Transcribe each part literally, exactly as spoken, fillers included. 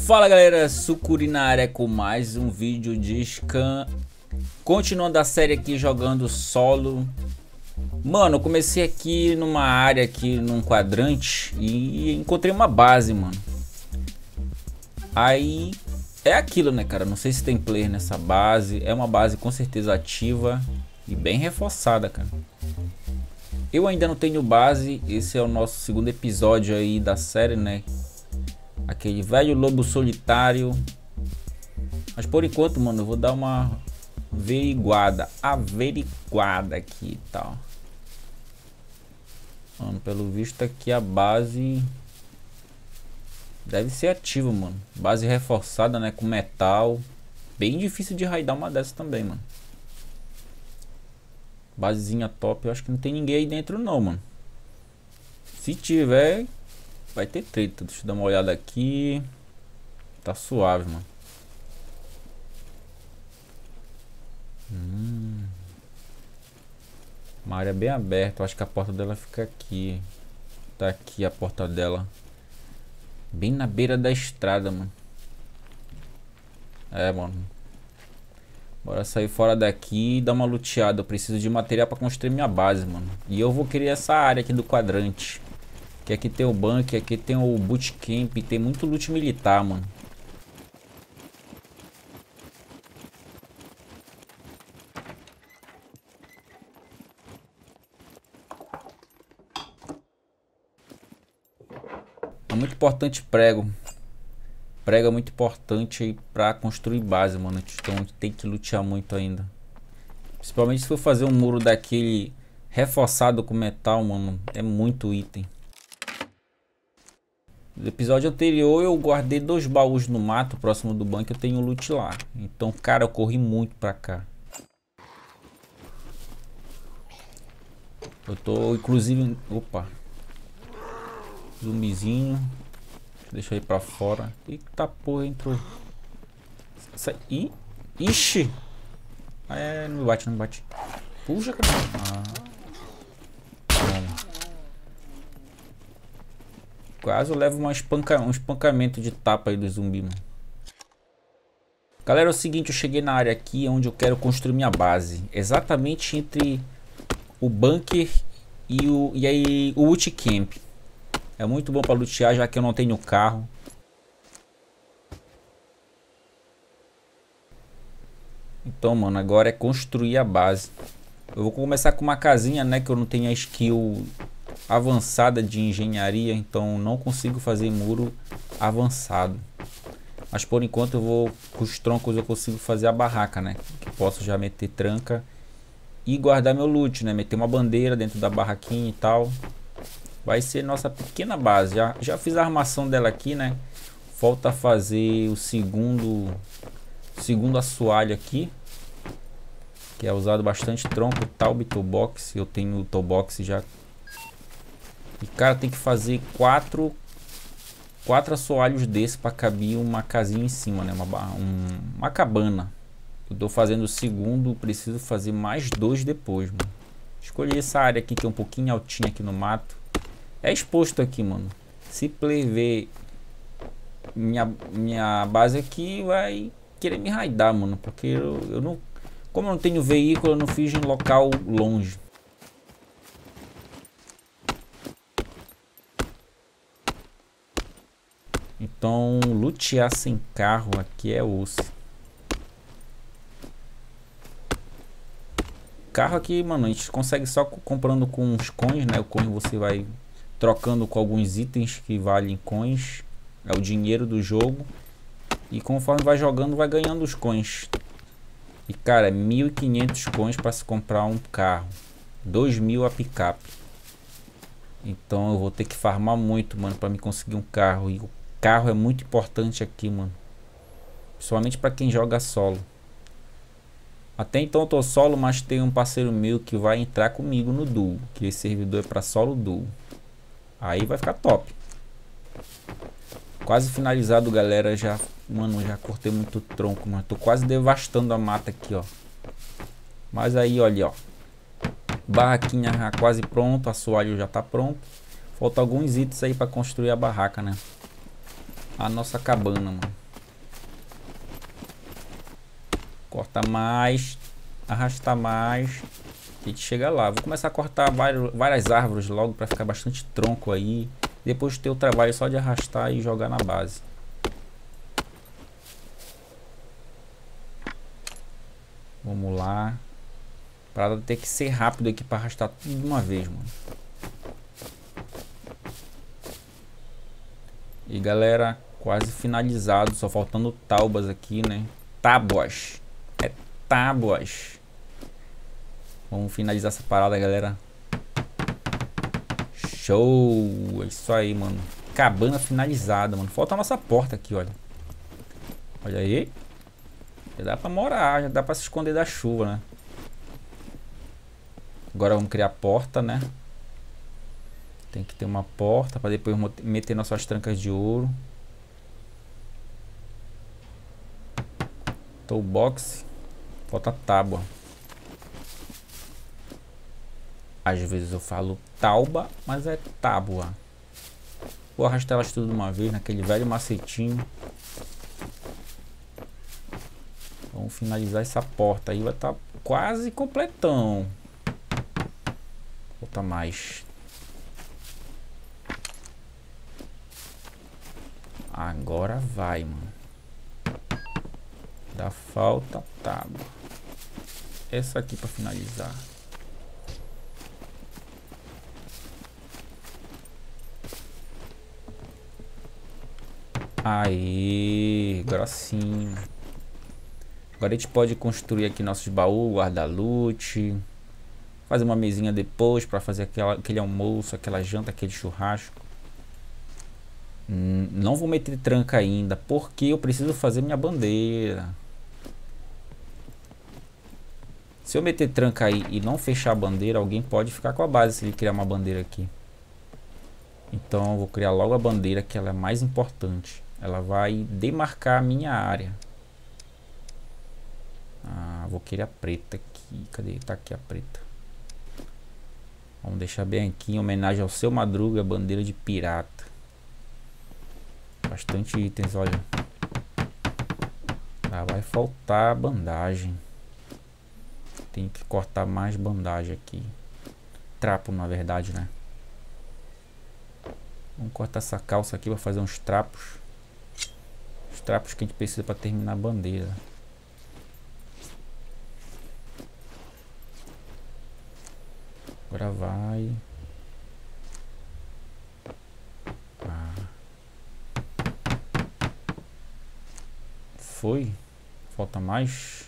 Fala galera, Sucuri na área com mais um vídeo de Scan. Continuando a série aqui jogando solo. Mano, eu comecei aqui numa área aqui num quadrante e encontrei uma base, mano. Aí é aquilo, né, cara? Não sei se tem player nessa base. É uma base com certeza ativa e bem reforçada, cara. Eu ainda não tenho base. Esse é o nosso segundo episódio aí da série, né? Aquele velho lobo solitário. Mas por enquanto, mano, eu vou dar uma averiguada, averiguada aqui e tal. Mano, pelo visto aqui a base deve ser ativa, mano. Base reforçada, né, com metal. Bem difícil de raidar uma dessas também, mano. Basezinha top. Eu acho que não tem ninguém aí dentro não, mano. Se tiver, vai ter treta. Deixa eu dar uma olhada aqui. Tá suave, mano. Hum. Uma área bem aberta. Eu acho que a porta dela fica aqui. Tá aqui a porta dela. Bem na beira da estrada, mano. É, mano. Bora sair fora daqui e dar uma luteada. Eu preciso de material pra construir minha base, mano. E eu vou querer essa área aqui do quadrante. Que aqui tem o bunker, aqui tem o bootcamp, tem muito loot militar, mano. É muito importante prego. Prego é muito importante aí pra construir base, mano. Então a gente tem que lutear muito ainda. Principalmente se for fazer um muro daquele reforçado com metal, mano. É muito item. No episódio anterior eu guardei dois baús no mato próximo do banco. Eu tenho loot lá. Então, cara, eu corri muito pra cá. Eu tô inclusive... Opa. Zumbizinho. Deixa eu ir pra fora. Eita porra, entrou. Sai. Ih. Ixi. É, não me bate, não me bate. Puxa, cara. Ah. Quase eu levo uma espanca, um espancamento de tapa aí do zumbi, mano. Galera, é o seguinte, eu cheguei na área aqui onde eu quero construir minha base. Exatamente entre o bunker e o, e aí, o bootcamp. É muito bom para lutear, já que eu não tenho carro. Então, mano, agora é construir a base. Eu vou começar com uma casinha, né, que eu não tenho a skill avançada de engenharia, então não consigo fazer muro avançado. Mas por enquanto eu vou com os troncos, eu consigo fazer a barraca, né? Que posso já meter tranca e guardar meu loot, né? Meter uma bandeira dentro da barraquinha e tal. Vai ser nossa pequena base. Já, já fiz a armação dela aqui, né? Falta fazer o segundo segundo assoalho aqui, que é usado bastante tronco, Taube Toolbox. Eu tenho o Toolbox já. E cara, tem que fazer quatro quatro assoalhos desse para caber uma casinha em cima, né? Uma, um, uma cabana. Eu tô fazendo o segundo, preciso fazer mais dois depois, mano. Escolhi essa área aqui que é um pouquinho altinha aqui no mato. É exposto aqui, mano. Se player ver minha, minha base aqui, vai querer me raidar, mano. Porque eu, eu não... Como eu não tenho veículo, eu não fiz em local longe. Então, lutear sem carro aqui é osso. Carro aqui, mano, a gente consegue só comprando com os coins, né? O coin você vai trocando com alguns itens que valem coins. É o dinheiro do jogo. E conforme vai jogando, vai ganhando os coins. E, cara, mil e quinhentos coins para se comprar um carro. dois mil a picape. Então, eu vou ter que farmar muito, mano, para me conseguir um carro. E o carro é muito importante aqui, mano. Principalmente para quem joga solo. Até então eu tô solo, mas tem um parceiro meu que vai entrar comigo no duo. Que esse servidor é para solo duo. Aí vai ficar top. Quase finalizado, galera. Já, mano, já cortei muito tronco, mano. Tô quase devastando a mata aqui, ó. Mas aí, olha, ó. Barraquinha já quase pronto. Assoalho já tá pronto. Falta alguns itens aí para construir a barraca, né? A nossa cabana, mano. Corta mais, arrastar mais. A gente chega lá. Vou começar a cortar vários, várias árvores logo para ficar bastante tronco aí. Depois ter o trabalho só de arrastar e jogar na base. Vamos lá. Para ter que ser rápido aqui para arrastar tudo de uma vez, mano. E galera, quase finalizado. Só faltando taubas aqui, né? Tábuas. É tábuas. Vamos finalizar essa parada, galera. Show! É isso aí, mano. Cabana finalizada, mano. Falta a nossa porta aqui, olha. Olha aí. Já dá pra morar, já dá pra se esconder da chuva, né? Agora vamos criar a porta, né? Tem que ter uma porta pra depois meter nossas trancas de ouro. Toolbox. Falta tábua. Às vezes eu falo tauba, mas é tábua. Vou arrastar elas tudo de uma vez, naquele velho macetinho. Vamos finalizar essa porta aí, vai estar tá quase completão. Falta mais. Agora vai, mano. Dá falta tábua. Essa aqui para finalizar. Aí, agora sim. Agora a gente pode construir aqui nossos baús, guarda-loot. Fazer uma mesinha depois para fazer aquela, aquele almoço, aquela janta, aquele churrasco. Hum, não vou meter tranca ainda, porque eu preciso fazer minha bandeira. Se eu meter tranca aí e não fechar a bandeira, alguém pode ficar com a base se ele criar uma bandeira aqui. Então eu vou criar logo a bandeira, que ela é mais importante. Ela vai demarcar a minha área. Ah, vou querer a preta aqui. Cadê? Tá aqui a preta. Vamos deixar bem aqui em homenagem ao Seu Madruga, bandeira de pirata. Bastante itens, olha. Ah, vai faltar bandagem. Tem que cortar mais bandagem aqui. Trapo, na verdade, né? Vamos cortar essa calça aqui para fazer uns trapos. Os trapos que a gente precisa para terminar a bandeira. Agora vai. Ah. Foi. Falta mais.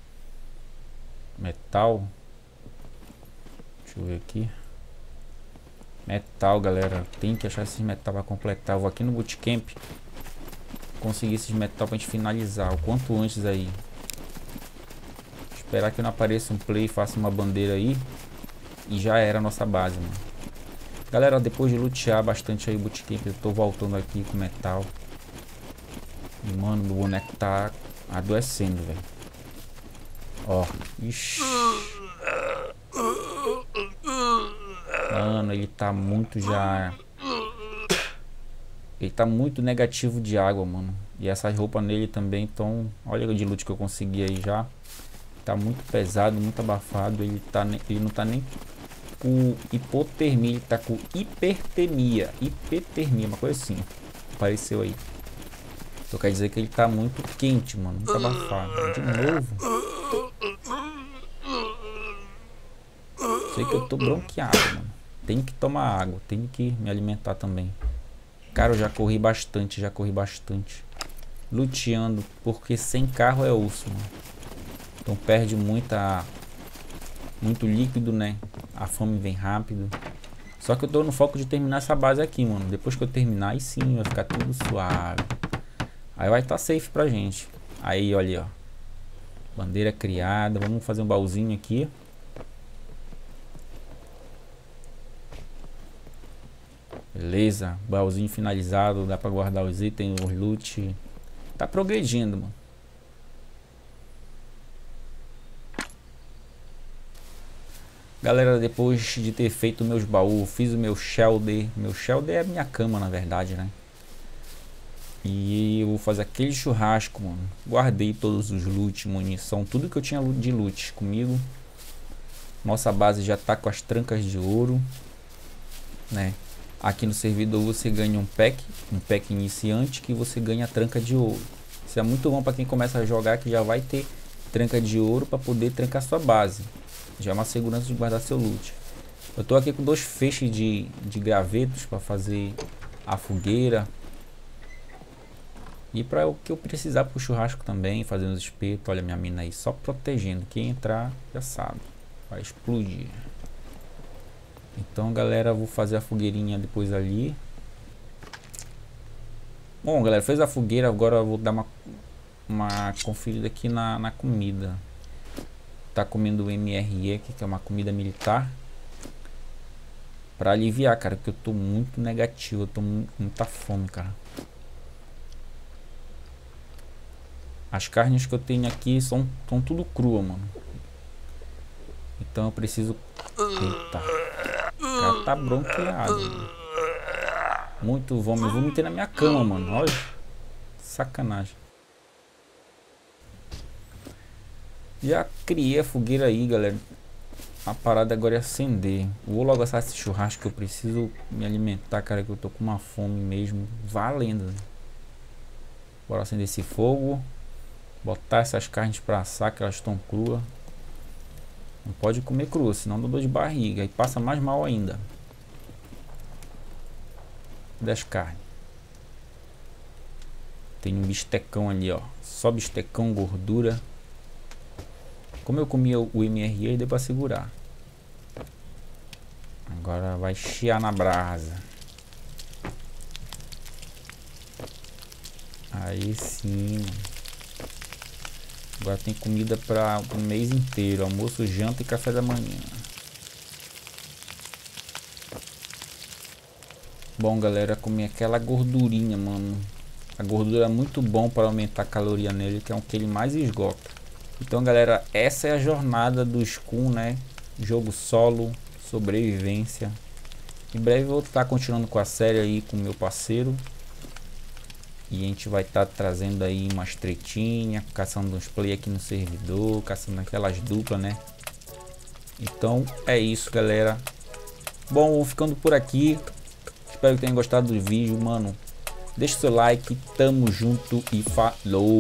Metal. Deixa eu ver aqui. Metal, galera. Tem que achar esses metal para completar. Eu vou aqui no bootcamp conseguir esses metal pra gente finalizar o quanto antes aí. Esperar que não apareça um play, faça uma bandeira aí. E já era a nossa base, mano. Galera, depois de lutear bastante aí o bootcamp, eu tô voltando aqui com metal. E, mano, o boneco tá adoecendo, velho. Ó. Ixi. Mano, ele tá muito já... Ele tá muito negativo de água, mano. E essas roupas nele também estão... Olha o de loot que eu consegui aí já. Tá muito pesado, muito abafado. Ele, tá, ele não tá nem com hipotermia, ele tá com hipertermia. Hipertermia, uma coisa assim. Apareceu aí. Então quer dizer que ele tá muito quente, mano. Muito abafado. De novo. Sei que eu tô bronqueado, mano. Tem que tomar água, tem que me alimentar também. Cara, eu já corri bastante, já corri bastante. Luteando, porque sem carro é osso, mano. Então perde muita... Muito líquido, né? A fome vem rápido. Só que eu tô no foco de terminar essa base aqui, mano. Depois que eu terminar, aí sim vai ficar tudo suave. Aí vai estar tá safe pra gente. Aí, olha, ó. Bandeira criada. Vamos fazer um baúzinho aqui. Beleza, baúzinho finalizado, dá pra guardar os itens, os loot. Tá progredindo, mano. Galera, depois de ter feito meus baús, fiz o meu shelter. Meu shelter é a minha cama, na verdade, né? E eu vou fazer aquele churrasco, mano. Guardei todos os loot, munição, tudo que eu tinha de loot comigo. Nossa base já tá com as trancas de ouro, né? Aqui no servidor você ganha um pack, um pack iniciante, que você ganha a tranca de ouro. Isso é muito bom para quem começa a jogar, que já vai ter tranca de ouro para poder trancar sua base. Já é uma segurança de guardar seu loot. Eu tô aqui com dois feixes de, de gravetos para fazer a fogueira. E para o que eu precisar pro churrasco também, fazendo os espetos. Olha minha mina aí, só protegendo. Quem entrar já sabe, vai explodir. Então galera, vou fazer a fogueirinha depois ali. Bom galera, fez a fogueira, agora eu vou dar uma, uma conferida aqui na, na comida. Tá comendo o M R E aqui, que é uma comida militar. Pra aliviar, cara, porque eu tô muito negativo, eu tô com muita fome, cara. As carnes que eu tenho aqui são, são tudo crua, mano. Então eu preciso... Eita. O cara tá bronqueado, mano. Muito vômito. Eu vomitei na minha cama, mano. Olha. Sacanagem. Já criei a fogueira aí, galera. A parada agora é acender. Vou logo assar esse churrasco, que eu preciso me alimentar, cara, que eu tô com uma fome mesmo. Valendo. Bora acender esse fogo. Botar essas carnes pra assar, que elas estão cruas. Não pode comer crua, senão dá dor de barriga. E passa mais mal ainda. Das carnes. Tem um bistecão ali, ó. Só bistecão, gordura. Como eu comia o M R E, deu pra segurar. Agora vai chiar na brasa. Aí sim. Agora tem comida para o mês inteiro. Almoço, janta e café da manhã. Bom galera, comi aquela gordurinha, mano. A gordura é muito bom para aumentar a caloria nele, que é o que ele mais esgota. Então galera, essa é a jornada do Scum, né? Jogo solo, sobrevivência. Em breve eu vou estar continuando com a série aí com o meu parceiro. E a gente vai estar trazendo aí umas tretinhas, caçando uns play aqui no servidor, caçando aquelas duplas, né? Então é isso, galera. Bom, vou ficando por aqui. Espero que tenham gostado do vídeo, mano. Deixa o seu like, tamo junto e falou!